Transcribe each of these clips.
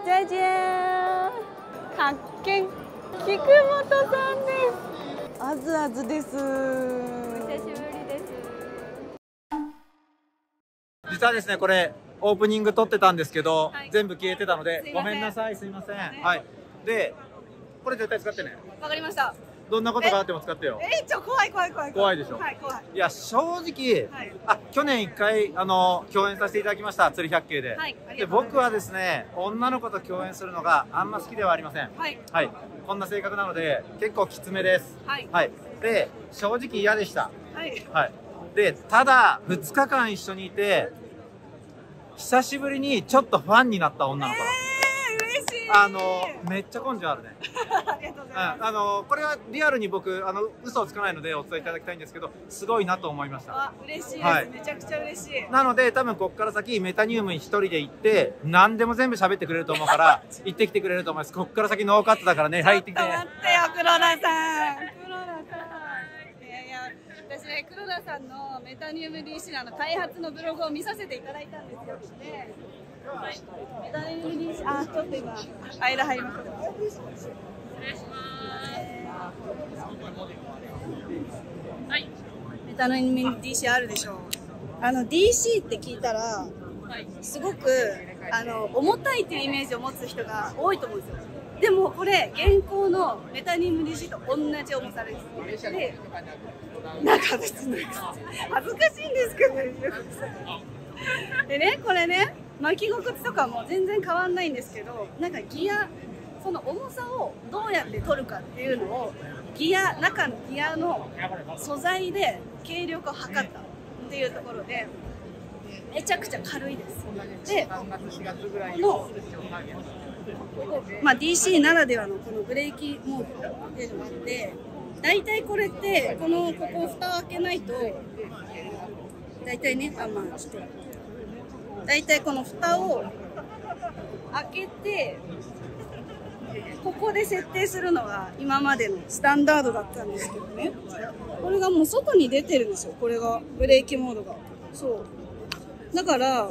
じゃじゃーん、発見、菊本さんです。あずあずです。お久しぶりです。 実はですね、これオープニング撮ってたんですけど、 はい、 全部消えてたのでごめんなさい。すいません。はい。で、これ絶対使ってね。 わかりました。 どんなことがあっても使ってよ。 怖い怖い怖い怖いでしょ。 はい、怖い。 いや正直、 はい、 去年1回共演させていただきました、釣り百景で。 はい、 で僕はですね、女の子と共演するのがあんま好きではありません。 はい、 はい、こんな性格なので結構きつめです。 はい、 はい、で正直嫌でした。 はい、 はい、でただ2日間一緒にいて久しぶりにちょっとファンになった女の子だ。 嬉しい。 めっちゃ根性あるね。 ありがとうございます。 これはリアルに僕嘘をつかないのでお伝えいただきたいんですけど、すごいなと思いました。 嬉しいです、 はい、 めちゃくちゃ嬉しい。 なので多分ここから先メタニウムに一人で行って何でも全部喋ってくれると思うから行ってきてくれると思います。ここから先ノーカットだからね。はい、行ってきて。 待ってよ、黒田さん。黒田さん。いやいや、私ね、黒田さんのメタニウム DC の開発のブログを見させていただいたんですよ。で、はい、メタニウム DC、ちょっと今間入ります。失礼します。はい。メタニウム DC あるでしょう。DC って聞いたら、すごく重たいっていうイメージを持つ人が多いと思うんですよ。でもこれ現行のメタニウム DC と同じ重さです。で、なんか別に恥ずかしいんですけど、でね、これね、巻き心地とかも全然変わんないんですけど、なんかギア、その重さをどうやって取るかっていうのを中のギアの素材で軽量化を測ったっていうところでめちゃくちゃ軽いです。で、DC ならではのこのブレーキモードっていうのがあって、だいたいこれってここ蓋を開けないとだいたいね、だいたいこの蓋を開けてここで設定するのが今までのスタンダードだったんですけどね、これがもう外に出てるんですよ。これがブレーキモードが。そうだから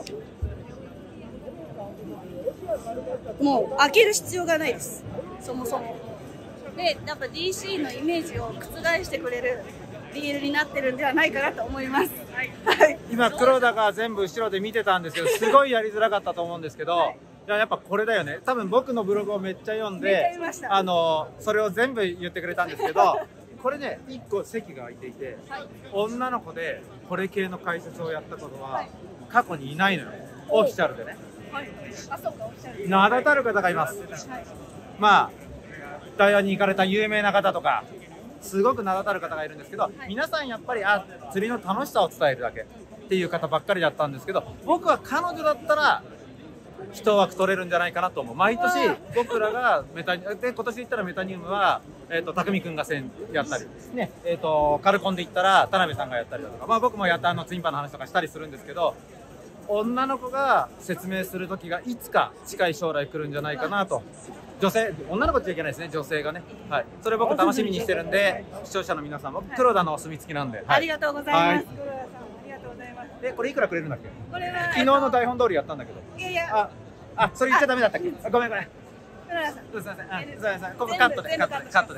もう開ける必要がないです、そもそも。で、やっぱ DC のイメージを覆してくれるリールになってるんではないかなと思います。はい、今黒田が全部後ろで見てたんですけど、すごいやりづらかったと思うんですけど、はい、やっぱこれだよね。多分僕のブログをめっちゃ読んでそれを全部言ってくれたんですけどこれね、1個席が空いていて、はい、女の子でこれ系の解説をやったことは過去にいないのよ、オフィシャルでね。はい、名だたる方がいます。はい、まあ台湾に行かれた有名な方とかすごく名だたる方がいるんですけど、はい、皆さんやっぱり釣りの楽しさを伝えるだけっていう方ばっかりだったんですけど、僕は彼女だったら一枠取れるんじゃないかなと思う。毎年僕らが今年で言ったらメタニウムは匠くんがやったりね、カルコンで言ったら田辺さんがやったりだとか、僕もやったツインパーの話とかしたりするんですけど、女の子が説明する時がいつか近い将来来るんじゃないかなと。女の子って言っちゃいけないですね、女性がね。はい、それ僕楽しみにしてるんで、視聴者の皆さんも黒田のお墨付きなんで、はい、 ありがとうございます。黒田さん、ありがとうございます。 で、これいくらくれるんだっけ？ これは昨日の台本通りやったんだけど。 いやいや。 それ言っちゃダメだったっけ？ごめん。黒田さん。すみません。すみません。ここカットで。すみません。ありがとう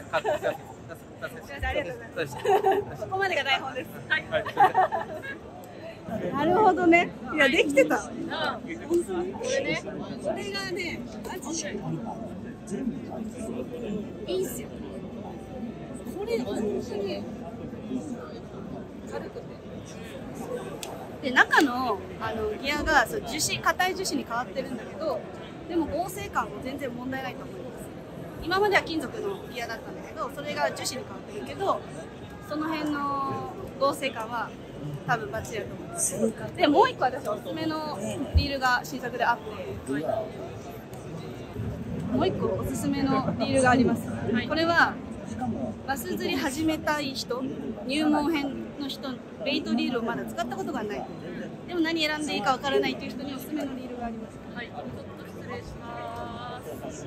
ございます。 ここまでが台本です。はい。なるほどね。いや、できてた。本当に。これね。これがね、マジでいいんすよ。これ本当に軽くて。で、中のギアが硬い樹脂に変わってるんだけど、でも合成感も全然問題ないと思います。今までは金属のギアだったんだけど、それが樹脂に変わってるけど、その辺の合成感は多分バッチリだと思います。で、もう一個私おすすめのリールが新作であって、もう一個おすすめのリールがあります。これはバス釣り始めたい人、入門編の人、ベイトリールをまだ使ったことがない、でも何選んでいいかわからないという人におすすめのリールがあります。はい、ちょっと失礼します。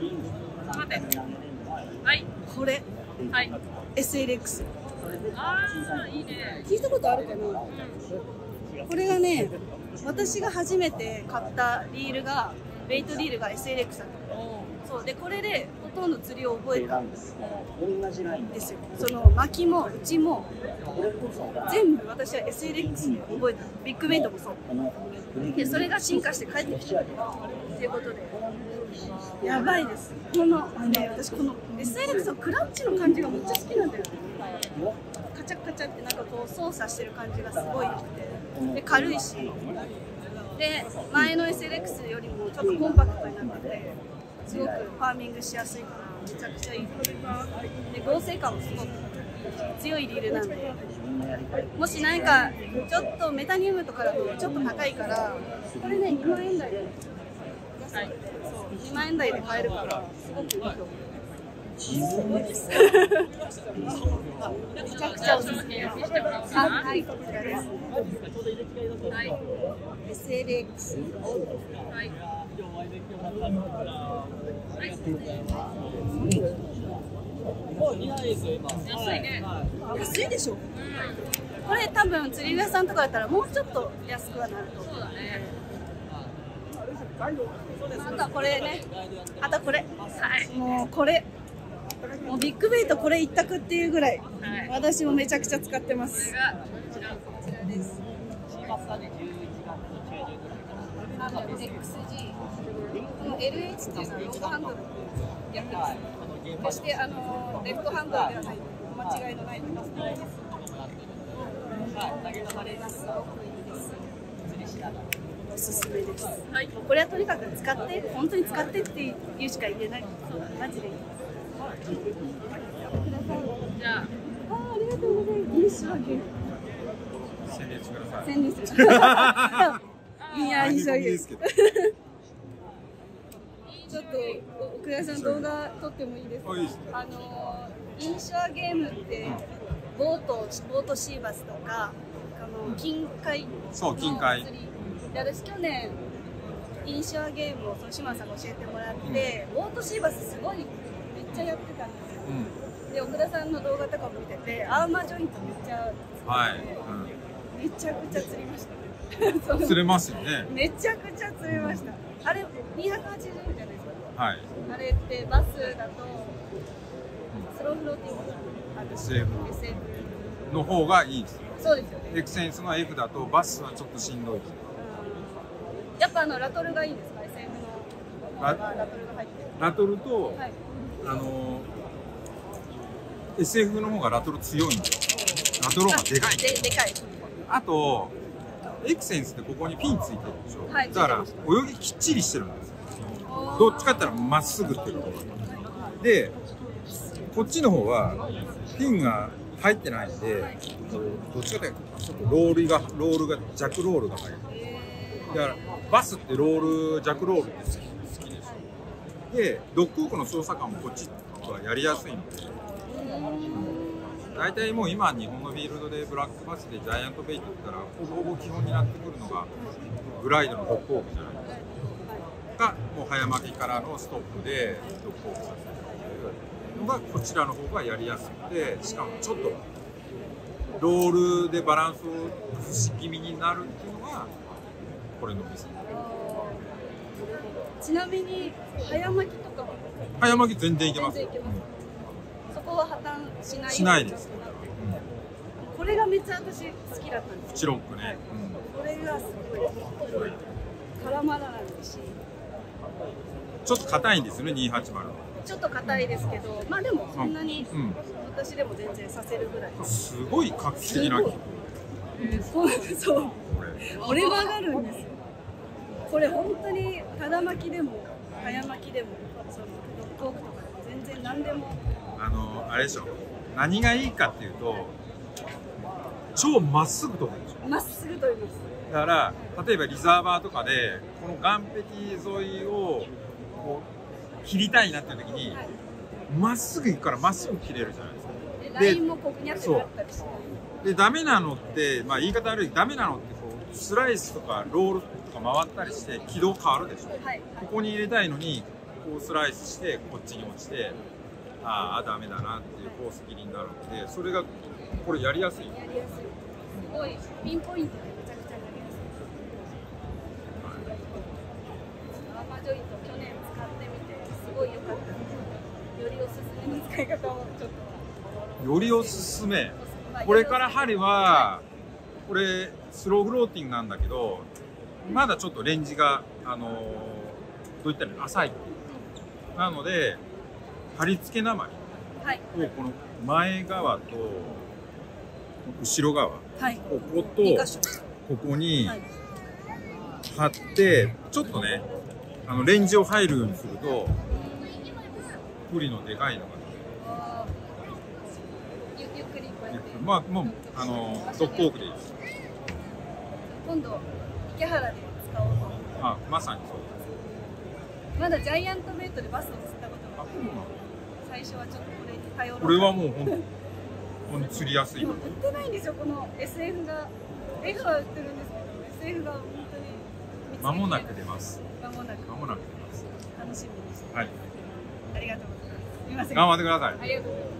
待って。はい。これ。はい。SLX。いいね。聞いたことあるかな。これがね、私が初めて買ったリールがベイトリールが SLX だった。そうでこれでほとんど釣りを覚えたんですよ。その巻きも内も全部私は SLX で覚えた。ビッグベイトもそうで、それが進化して帰ってきたっていうことでやばいです。この私この SLX のクラッチの感じがめっちゃ好きなんだよね。カチャカチャってなんかこう操作してる感じがすごい良くて、で軽いし、で前の SLX よりもちょっとコンパクトになっててすごくファーミングしやすいからめちゃくちゃいい。で合成感もすごく強いリールなんで、もし何かちょっとメタニウムとかだとちょっと高いからこれね2万円台で2万円台で買えるからすごくいいと思う。すごいです。めちゃくちゃおすすめです。はい、こちらです。はい、SLX。はい。安いね。安いでしょ。これ多分釣り具屋さんとかだったらもうちょっと安くはなると思う。そうだね。あとはこれね。あとこれ。はい。もうこれ。もうビッグベイトこれ一択っていうぐらい、私もめちゃくちゃ使ってます。こちらです。XG この LH っていうのはロングハンドルやってます。そしてレフトハンドルではない、お間違いのないです。これがすごくいいです。おすすめです。はい、これはとにかく使って、本当に使ってっていうしか言えない。マジでいい。じゃあ、ありがとうございます。いい仕上げ。 宣伝してください。 宣伝する。いや、いい仕上げ。ちょっと奥田さん動画撮ってもいいですか。インシュアゲームってボートシーバスとか近海の釣りで、私去年インシュアゲームを島さんが教えてもらって、ボートシーバスすごいめっちゃやってたんですよ。で奥田さんの動画とかも見ててアーマージョイントめっちゃめちゃくちゃ釣りました。 釣れますよね。 めちゃくちゃ釣れました。あれ280円じゃないですか。 はい。 あれってバスだとスローフローティング SF の方がいいです。 そうですよね。 エクセンスの F だとバスはちょっとしんどいです。 やっぱラトルがいいんですか。 SF のラトルが入ってる。 ラトルと、 はい、 SF の方がラトル強いんですよ。ラトルがでかい。 でかい。あとエクセンスってここにピンついてるでしょ。 はい、 だから泳ぎきっちりしてるんですよ。どっちかって言ったらまっすぐっていうところで、こっちの方はピンが入ってないんで、どっちかっていうとちょっとロールが弱ロールが入る。だからバスってロール弱ロールって好きでしょ。でドッグホークの操作感もこっちはやりやすいので、大体もう今日本のフィールドでブラックバスでジャイアントベイトって言ったらほぼ基本になってくるのがグライドのドッグホークじゃないですか。もう早巻きからのストップでドッグホークさせるのがこちらの方がやりやすくて、しかもちょっとロールでバランスを崩し気味になるっていうのがこれのミス。 ちなみに早巻きとかは早巻き全然いけます。 そこは破綻しない。 しないです。 これがめっちゃ私好きだったんです。 チロックね。 これがすごい絡まらないし。 ちょっと硬いんですよね、280。 ちょっと硬いですけど、まあでもそんなに私でも全然させるぐらい。 すごい画期的な。 そう。折れ曲がるんですよ。これ本当にただ巻きでも早巻きでもそのドッグホークとか全然何でも。 あれでしょ。何がいいかっていうと、超まっすぐ飛ぶでしょ。 まっすぐ飛びます。 だから例えばリザーバーとかでこの岸壁沿いをこう切りたいなっていう時にまっすぐ行くからまっすぐ切れるじゃないですか。 ラインもこうぐにゃってなったりして。 でダメなのって、まあ言い方悪い、ダメなのってこうスライスとかロールとか回ったりして軌道変わるでしょ。はい、ここに入れたいのにこうスライスしてこっちに落ちて、ああダメだなっていうコース切りになるので、それがこれやりやすい。やりやすい。すごいピンポイントでめちゃくちゃやりやすい。アーマージョイント使い方をちょっと。 よりおすすめ。これから針は、これスローフローティングなんだけど、まだちょっとレンジが、どういったらいいの、浅い。なので、貼り付け鉛をこの前側と後ろ側、こことここに貼って、ちょっとね、レンジを入るようにすると、針のでかいのが。 ゆっくりこうやって。 まあ、もう、ドッグウォークでいいです。 今度、池原で使おうと思う。 あ、まさにそう。 まだジャイアントベッドでバスを釣ったことがないので、最初はちょっとこれに頼ろう。 これはもう本当に釣りやすい。 でも売ってないんですよ、この SF が。F は売ってるんですけど、SF が本当に。 間もなく出ます。 間もなく出ます。楽しみにして。 はい。 ありがとうございます。すみません。 頑張ってください。 ありがとうございます。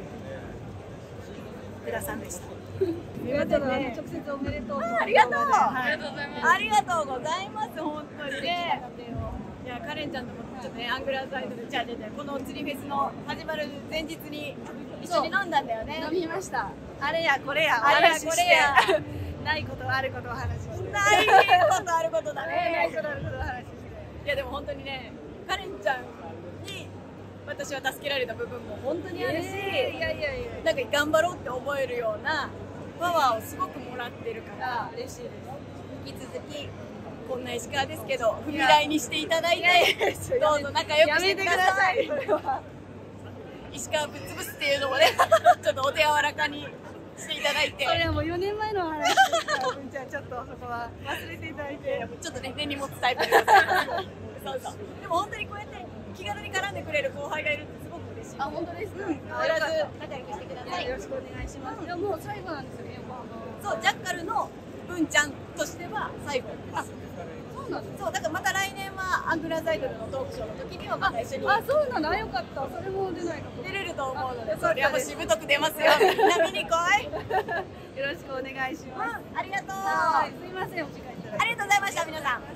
福田さんでした。ありがとうございます。直接おめでとう。ありがとう。ありがとうございます。ありがとうございます。本当にね。いや、カレンちゃんともちょっとね、アングラーサイドでこの釣りフェスの始まる前日に一緒に飲んだんだよね。飲みました。あれやこれや。あれやこれや。ないことあることを話して。ないことあることだね。ないことあることを話して。いやでも本当にね、カレンちゃんに私は助けられた部分も本当にあるし、なんか頑張ろうって思えるようなパワーをすごくもらってるから嬉しいです。引き続きこんな石川ですけど踏み台にしていただいて、どうぞ仲良くしてください。石川ぶっ潰すっていうのもね、ちょっとお手柔らかにしていただいて。それはもう4年前の話ですから、文ちゃんちょっとそこは忘れていただいて、ちょっとね根に持つタイプでございます。そうそう。でも本当にこうやって気軽に絡んでくれる後輩がいるってすごく嬉しい。あ、本当ですか。変わらず仲良くしてください。よろしくお願いします。いやもう最後なんですよね。そう、ジャッカルの文ちゃんとしては最後です。そう、だからまた来年はアングラーズアイドルのトークショーの時にはまた一緒に。あ、そうなの。よかった。それも出ないかも。出れると思うので、それはもうしぶとく出ますよ。みんな見に来い。よろしくお願いします。ありがとう。すみません、お時間いただいて。ありがとうございました、皆さん。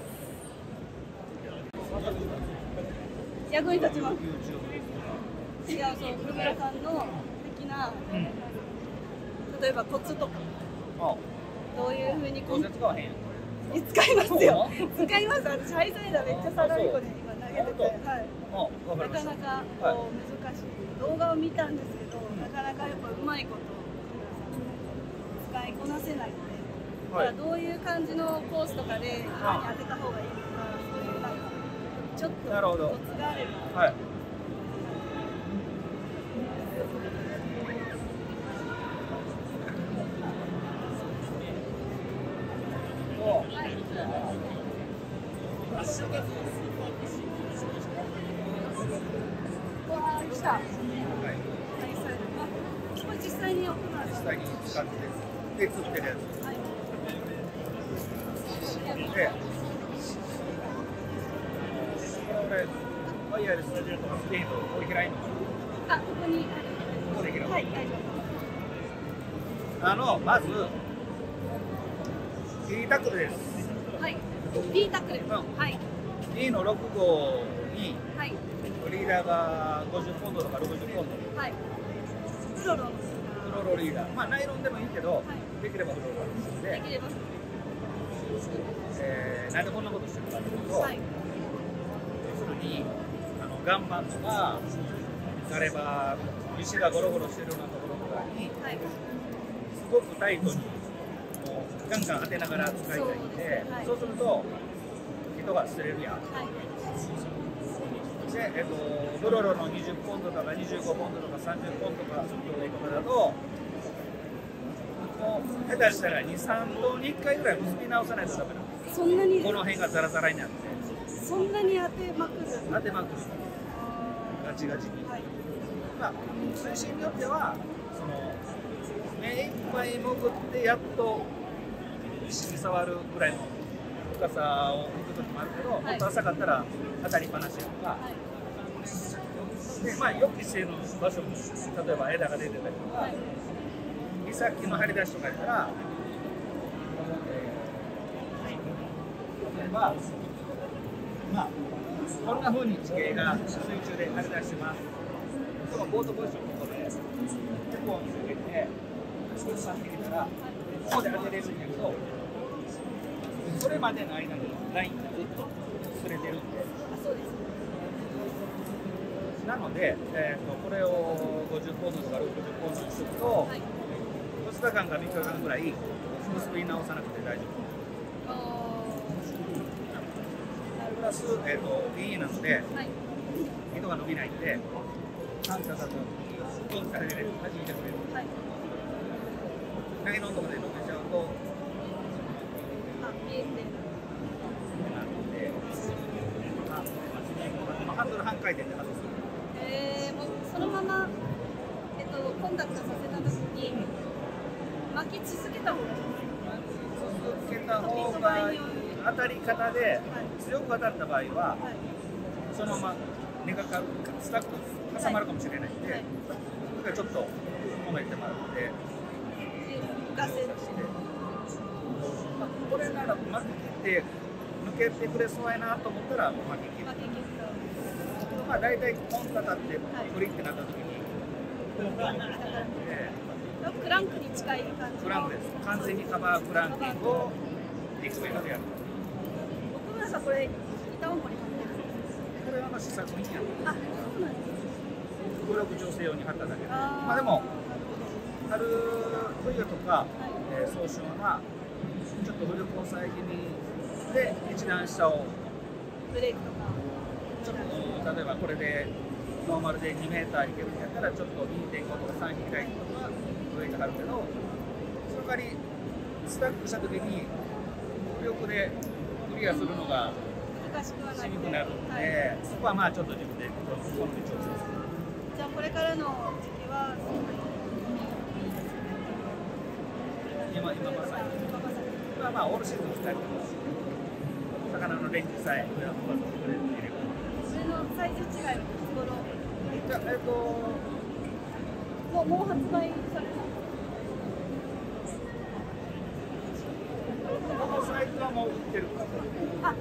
役に立ちます。いや、そう、古村さんの素敵な、例えばコツとか、どういうふうにこう。使いますよ。使います。私ハイサイダーめっちゃサラリコで今投げてて、なかなかこう難しい。動画を見たんですけど、なかなかやっぱうまいこと使いこなせないので、だからどういう感じのコースとかで当てた方がいいのか、そういうなんかちょっとコツがあれば。来た。これ実際に使ってで釣ってるやつ。で、これワイヤレススピードこれ開いのかな。あ、ここに。ここで開く。はい、大丈夫。まず D タックルです。はい。D タックル。はい。D の6号に。はい。リーダーが50ポンドとか60ポンド。はい。フロロリーダー。まあナイロンでもいいけど、できればフロロにして。できれば。なんでこんなことしてるかというと、要するに岩盤とかガレバ石がゴロゴロしてるようなところとかに、すごくタイトにガンガン当てながら使いたいんで、そうすると人が捨てれるやん。で、ブロロの20ポンドとか25ポンドとか30ポンドとかだと、もう下手したら2、3度に1回ぐらい結び直さないとダメなの。そんなにこの辺がザラザラになって。そんなに当てまくる。当てまくる。ガチガチに。まあ、水深によっては、目いっぱい潜ってやっと石に触るぐらいの深さを行く時もあるけど、もっと浅かったら当たりっぱなしとか。で、まあ、予期している場所も、例えば枝が出てたりとか、岬の張り出しとかやったら、例えば、まあ、こんな風に地形が水中で張り出してます。 そのボートポジションのところで、こう見つけて、少し走ってきたら、ここで当てれるんだけど、それまでの間にラインがずっと擦れてるんで。 そうです。 なので、これを50ポンドとか60ポンドにすると、2日間か3日間ぐらい結び直さなくて大丈夫。プラス、いいなので、糸が伸びないんで、3桁とピンから入れる、弾いてくれる。ナイロンとかで伸びちゃうと、 見えて。 なので、ハンドル半回転で外す。 もうそのまま、コンタクトさせたときに巻き続けた方がいい。 続けた方が当たり方で強く当たった場合は、そのまま根がスタック挟まるかもしれないんで、それからちょっと止めてもらって、 浮かせて、 これなら巻き切って抜けてくれそうやなと思ったら巻き切る。まあ大体コンタタってクリってなった時に、 クランクに近い感じ。 クランクです。完全にカバークランキングをリクウェイでやる。 奥村さんこれ板重り貼ってる。 これは試作品やる。 あ、そうなんです。 これを調整用に貼っただけで。まあでも貼る冬とか、早春はちょっと浮力抑え気味で一段下をブレーキとか。 ちょっと例えばこれでノーマルで2メーターいけるんやったらちょっと 2.5 とか3引き換えとか上に貼るけど、その代わりスタックした時に浮力でクリアするのがしにくくなるので、そこはまあちょっと自分で好み調整する。 じゃあこれからの時期は今まさに今まあオールシーズン2人とも魚のレンジさえ上のところに入れる。 それのサイズ違いはいつ頃？ じゃあもう発売された。 このサイズはもう売ってる。 あ、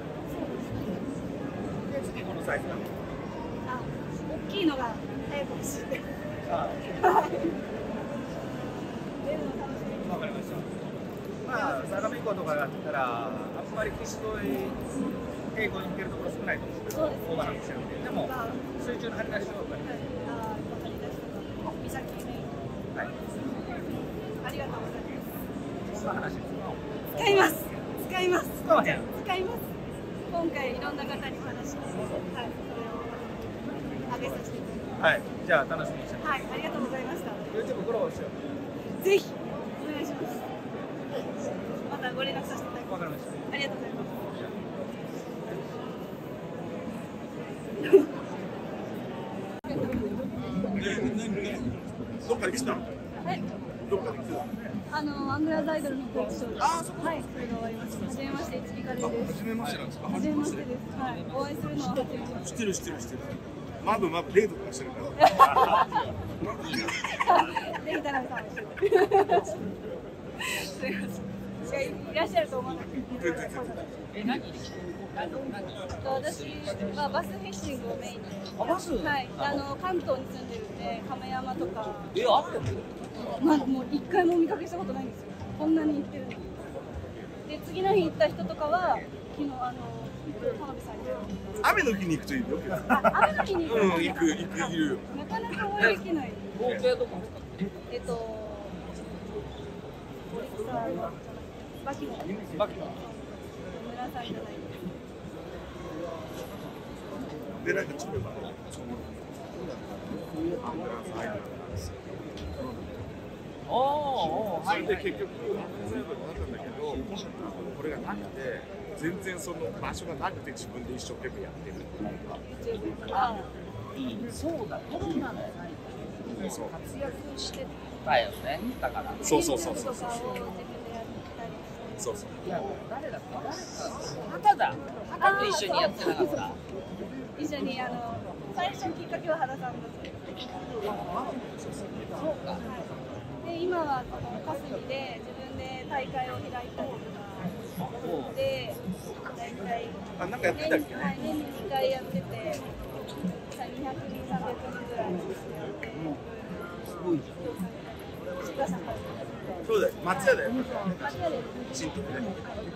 で次このサイズが。 あ、大きいのが早く欲しい。出るの楽しみ。 わかりました。まあ相模湖とかだったらあんまり岸沿い平行に行けるところ少ないと思うんですけど、オーバーラップしてるんで、でも水中の張り出しとかに。 張り出しとか、岬ね。 はい。 ありがとうございます。 その話です。 使います。使います。 使わへん。 使います。今回いろんな方にお話しして、はい、それを上げさせていただきます。 はい。じゃあ楽しみにしてます。 はい、ありがとうございました。 YouTube フォローしよう。 ぜひお願いします。またご連絡させていただきます。 わかりました。 ありがとうございます。 どっかで来たの？ はい。 どっかで来た？ アングラーズアイドルのトークショーです。はい、それが終わりました。はじめまして、ちびかれです。 初めましてなんですか？ はじめましてです。はい、お会いするのは初めまして。 知ってる。マブデートとかしてるから。 ぜひ田辺さんも一緒に。すみません。いらっしゃると思わなくて。私はバスフィッシングをメインに。バス？はい。関東に住んでるんで、亀山とか。あっても？まあもう一回も見かけしたことないんですよ。こんなに行ってるのに。で次の日行った人とかは昨日田辺さんに。 雨の日に行くといいよ。 雨の日に行く。 行くいる。 なかなか大雪ない。合計どこ？バキモ。村さんじゃない。 でなんかちょっとそれで結局そういうことになったんだけど、これがなくて全然その場所がなくて自分で一生懸命やってる。 そうだ、コロナのそう活躍してたよね。だから。 そう。 いや、誰だっけ？畑だ。畑と一緒にやってなかった。 一緒に最初のきっかけは原さんだった。 そうか。 で今は霞で自分で大会を開いたりとかで大体なんかやってたっけ？ 年に2回やってて200人300人ぐらい。 ごいじそうだよ、松屋だよ。新宿で。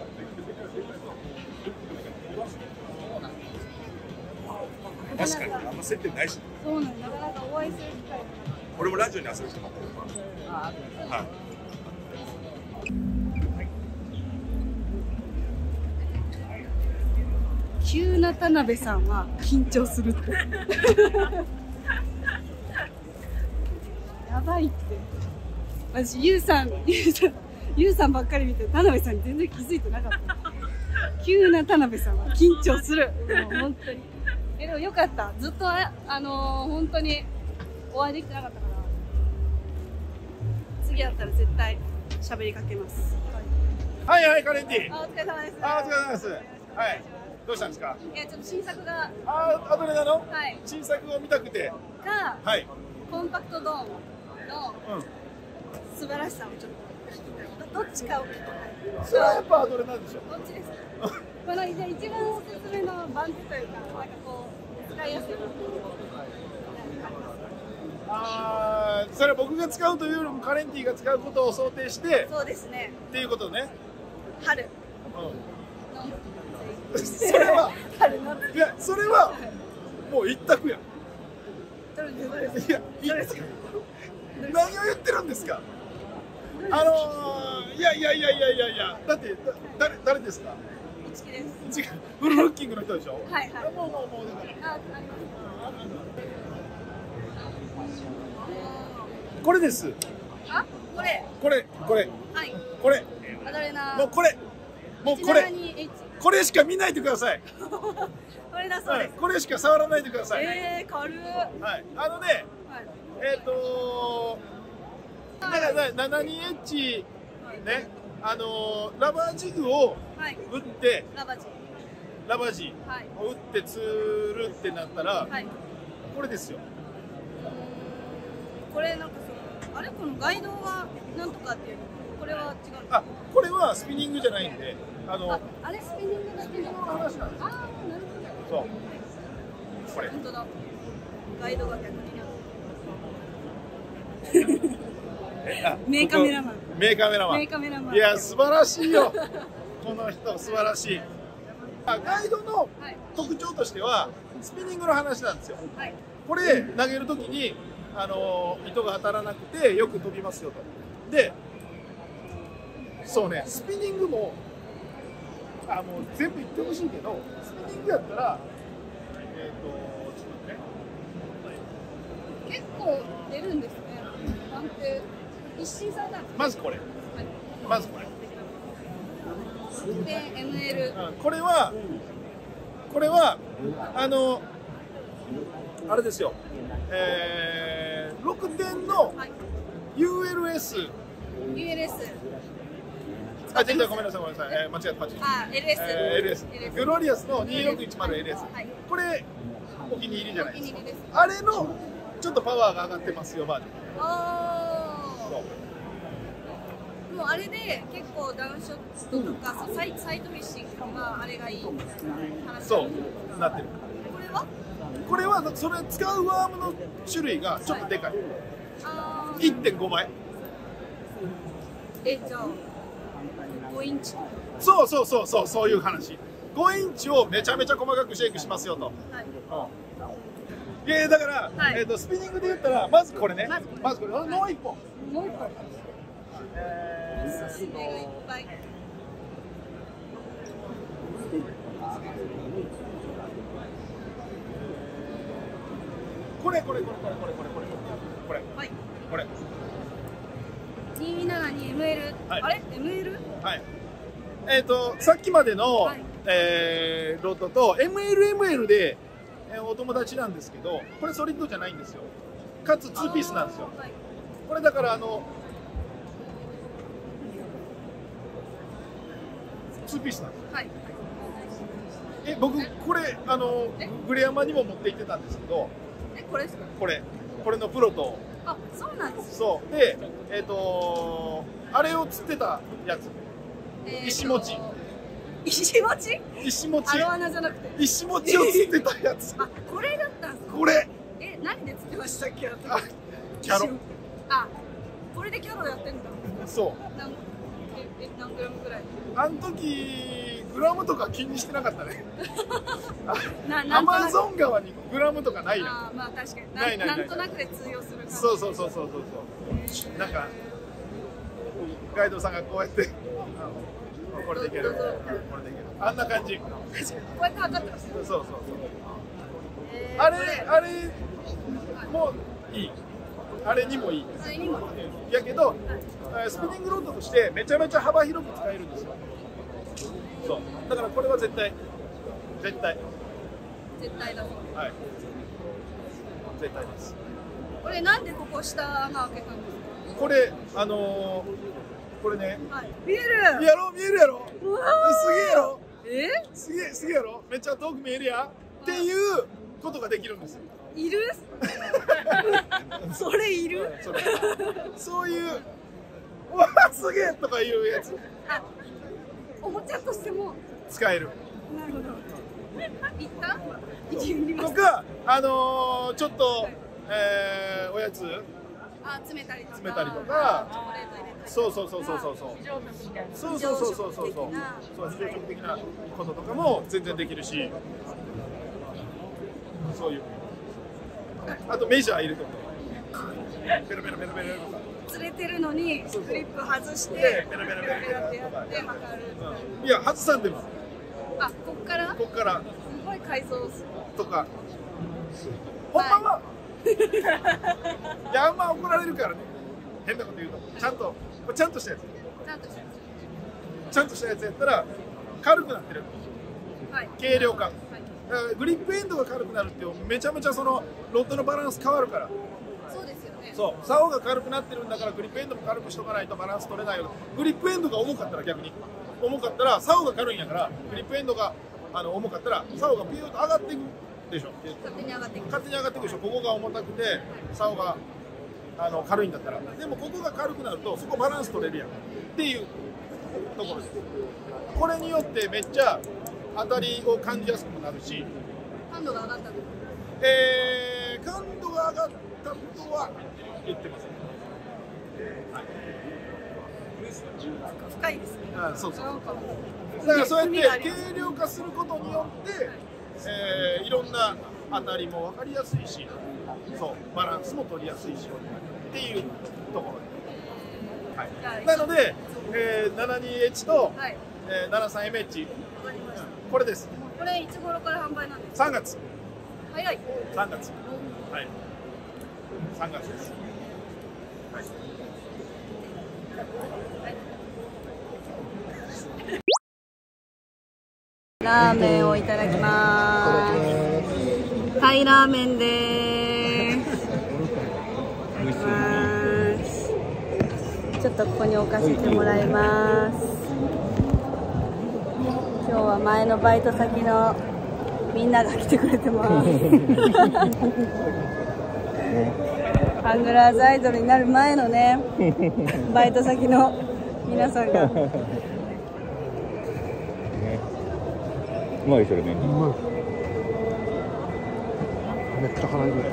確かに、あんま接点ないし。 そうなんだ、なかなかお会いする機会が。 俺もラジオに遊ぶ人も。はい。 急な田辺さんは緊張するって。やばいって。私、ゆうさんばっかり見て、田辺さんに全然気づいてなかった。急な田辺さんは緊張する。もう本当に。でもよかった。ずっと本当にお会いできてなかったから。次やったら絶対喋りかけます。 はいはい、カレンティ。 お疲れ様です。 お疲れ様です。はい。どうしたんですか。 いや、ちょっと新作が。 アドレナの。 はい。 新作を見たくて。 が。 はい。 コンパクトドームの。素晴らしさをちょっと。どっちかを聞きたい。 それはやっぱアドレナでしょ。 どっちですか。この一番おすすめの番手というか、なんかこう使いやすい。 それは僕が使うというよりもカレンティが使うことを想定して。 そうですね。 っていうことね。 春。 それは。いや、それは。もう一択や。いや、何を言ってるんですか。いや、だって、誰ですか。違う、フルルッキングの人でしょ。 はいはい。 もうだから。これです。 これ。はい。 これ。 アドレナ。 もうこれ。これしか見ないでください。 これだそうです。 これしか触らないでください。 軽い。 はい。だから 72H ね、ラバージグを打って、ラバージを打ってつるってなったら、これですよ。 これなんかあれ、このガイドがなんとかっていうの、これは違う。 これはスピニングじゃないんで、 あれスピニングだけの話なんです。なるほど。 そう。これ。 本当だ。ガイドが逆になる。名カメラマン。 名カメラマン。いや、素晴らしいよ。この人、素晴らしい。ガイドの特徴としては、スピニングの話なんですよ。これ、投げるときに、糸が当たらなくて、よく飛びますよと。で、そうね、スピニングも、もう全部言ってほしいけど、スピニングやったら、 結構出るんですね。判定一新されたんです。 まずこれ。 で ML。 これはあれですよ。6点の ULS。全然ごめんなさい。間違えた。LS。グロリアスの 2610LS。これお気に入りじゃないですか。あれのちょっとパワーが上がってますよ、バージョン。 もうあれで結構ダウンショットとか、サイトフィッシングとかあれがいいみたいな話。 そうなってる。これはそれ使うワームの種類がちょっとでかい。1.5 倍。 じゃあ5インチ。 そういう話。5インチをめちゃめちゃ細かくシェイクしますよと。いやだから、スピニングで言ったらまずこれね。まずこれ、もう1本。これ。 272ML。あれ ML？ はい。さっきまでのロッドと ML でお友達なんですけど、これソリッドじゃないんですよ。かつ2ピースなんですよ。これだから2ピースなんですよ。僕これグレアマにも持って行ってたんですけど。 これですか？ これのプロと。 そうなんです。 そうであれを釣ってたやつ。石持ち。 アロアナじゃなくて石持ちを釣ってたやつ。 これだったんですか？ これ。 何で釣ってましたっけ？ キャロ。 あ、これでキャロやってんだ。 そう何グラムぐらい？ あの時グラムとか気にしてなかったねなアマゾン川にグラムとかないやん。 あー、まあ確かにないなんとなくで通用する感じ。 そうなんかガイドさんがこうやってこれでいける、これでいける、あんな感じ。 こうやって測ってますよ。 そうあれもいい、あれにもいい。 あれにもやけどスピニングロッドとしてめちゃめちゃ幅広く使えるんですよ。そうだからこれは絶対絶対だぞ。 はい、絶対です。 これなんでここ下穴開けたんですか？ これこれね、 はい、見える見えるやろうわすげえやろー。 すげえやろ、めっちゃ遠く見えるやんっていうことができるんですよ。 いるそれいるそういううわすげえとかいうやつあ、おもちゃとしても使える。 なるほど。いったとかちょっと、おやつ詰めたりとか、 チョコレート入れたりそう非常食的なこととかも全然できるし、そういうあとメジャー入れてもペロペロとか釣れてるのにグリップ外してペロペロってやって測る。 いや外さんでもあ、こっからすごい改造するとかほんまはいやあんま怒られるからね、変なこと言うとちゃんとしたやつちゃんとしたやつやったら軽くなってる、 はい、 軽量化、グリップエンドが軽くなるってめちゃめちゃそのロッドのバランス変わるから。 そうですよね。 そう、竿が軽くなってるんだからグリップエンドも軽くしとかないとバランス取れないよ。グリップエンドが重かったら逆に重かったら竿が軽いんやから、グリップエンドが重かったら竿がピューッと上がっていくでしょ。 勝手に上がっていくでしょ。ここが重たくて竿が軽いんだったら、でもここが軽くなるとそこバランス取れるやんっていうところです。これによってめっちゃ当たりを感じやすくもなるし、 感度が上がったと。 感度が上がったとは言ってます。 深いですね。 そうだからそうやって軽量化することによって、いろんな当たりも分かりやすいし、そうバランスも取りやすいしっていうところで、はい、なので、72H と、73MH、これです。 これいつ頃から販売なんですか？ 3 月。 早い。 3月。はい。3月です。はい。 ラーメンをいただきます。タイラーメンです。いただきます。ちょっとここに置かせてもらいます。今日は前のバイト先のみんなが来てくれてます。ハングラーズアイドルになる前のね、バイト先の皆さんが。 うまいそれね。うまい。めっちゃ辛いぐらい。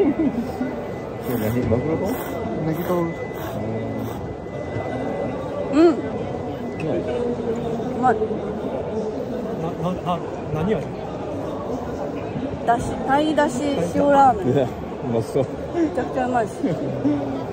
マグロ丼？ネギ丼。 うん。うまい。 何味？ だし、タイだし塩ラーメン。 うまそう。 めちゃくちゃうまいです。